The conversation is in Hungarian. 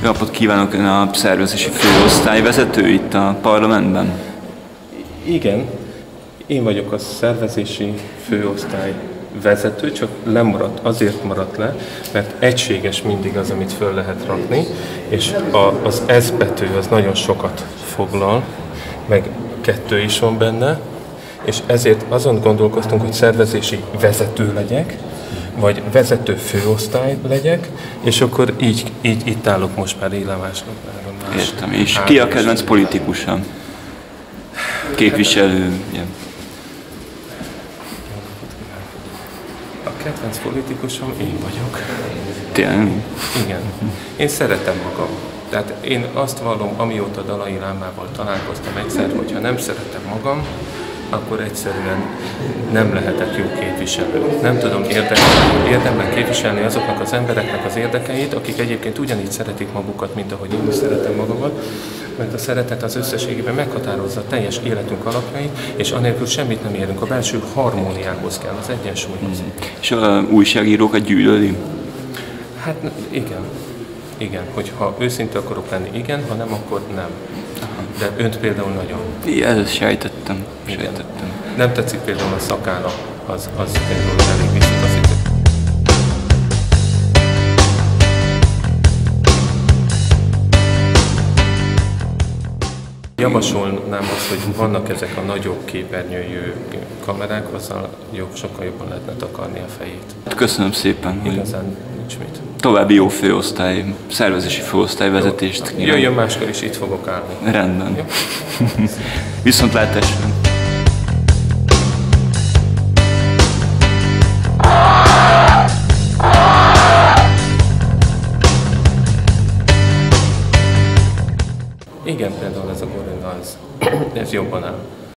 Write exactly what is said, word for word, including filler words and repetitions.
napot kívánok, ön a szervezési főosztály vezető itt a parlamentben? Igen, én vagyok a szervezési főosztály vezető, csak lemaradt, azért maradt le, mert egységes mindig az, amit föl lehet rakni, és a, az S betű az nagyon sokat foglal, meg kettő is van benne, és ezért azon gondolkoztunk, hogy szervezési vezető legyek, vagy vezető főosztály legyek, és akkor így, így itt állok most már élemásnak. Értem, és ki a kedvenc politikusa? Képviselő? Ja. A kedvenc politikusom én vagyok. Tényleg? Igen. Én szeretem magam. Tehát én azt vallom, amióta Dalai Lámával találkoztam egyszer, hogyha nem szeretem magam, akkor egyszerűen nem lehetek jó képviselő. Nem tudom érdemben képviselni azoknak az embereknek az érdekeit, akik egyébként ugyanígy szeretik magukat, mint ahogy én is szeretem magamat, mert a szeretet az összességében meghatározza a teljes életünk alapjait, és anélkül semmit nem érünk. A belső harmóniához kell, az egyensúlyhoz. Mm. És a újságírókat gyűlöli? Hát igen. Igen, hogyha őszinte akarok lenni, igen, ha nem, akkor nem. De önt például nagyon. Igen, ezt sejtettem. sejtettem. Nem tetszik például a szakála, az, az például elég visszataszít. Javasolnám azt, hogy vannak ezek a nagyobb képernyőjű kamerák, azzal jobb, sokkal jobban lehetne takarni a fejét. Köszönöm szépen. Igazán nincs mit. További jó főosztály, szervezési főosztály vezetést. Jó. Jöjjön máskor is, itt fogok állni. Rendben. Viszontlátásra. Igen, például ez a gorilla, ez, ez jobban áll.